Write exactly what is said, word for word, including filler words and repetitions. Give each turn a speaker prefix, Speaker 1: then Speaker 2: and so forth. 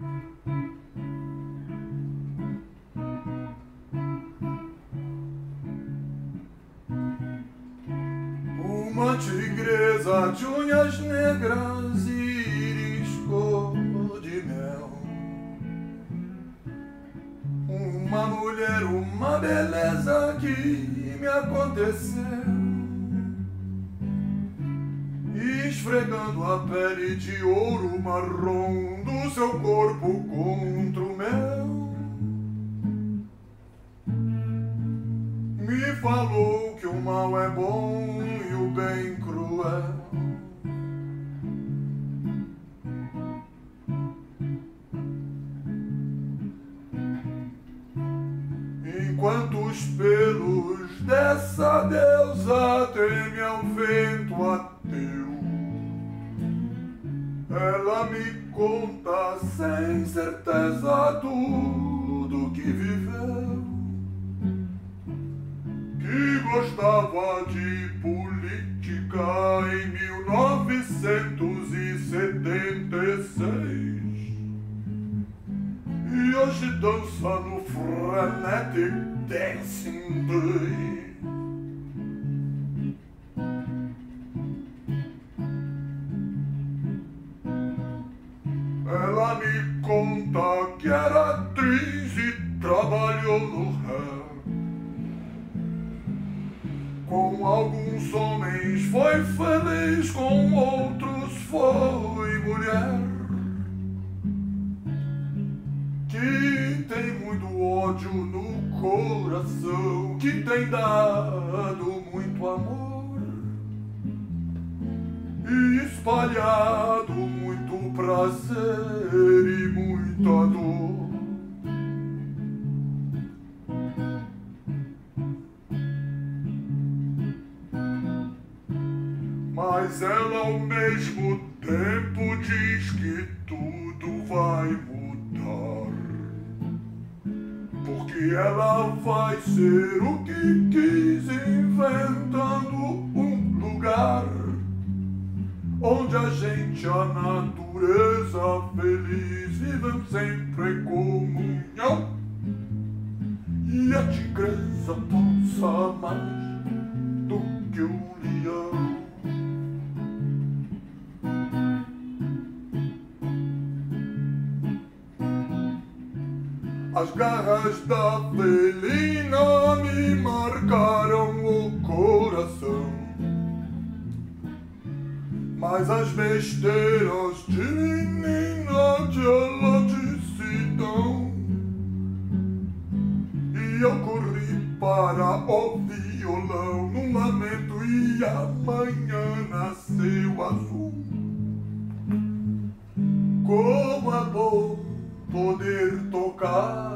Speaker 1: Uma tigresa de unhas negras e íris cor de mel. Uma mulher, uma beleza que me aconteceu, esfregando a pele de ouro marrom do seu corpo contra o meu. Me falou que o mal é bom e o bem cruel. Enquanto os pelos dessa deusa temem ao vento ateu, ela me conta sem certeza tudo que viveu. Que gostava de política em mil novecentos e setenta e seis e hoje dança no Frenetic Dancing Day. Ela me conta que era atriz e trabalhou no Hair. Com alguns homens foi feliz, com outros foi mulher. Que tem muito ódio no coração, que tem dado muito amor e espalhado muito prazer e muita dor. Mas ela ao mesmo tempo diz que tudo vai mudar, porque ela vai ser o que quis, inventando um lugar onde a gente, a natureza feliz, vivem sempre em comunhão. E a tigresa dança mais do que o leão. As garras da felina me marcaram o coração, mas as besteiras de menina de ela disse não. E eu corri para o violão num lamento e amanhã nasceu azul. Como é bom poder tocar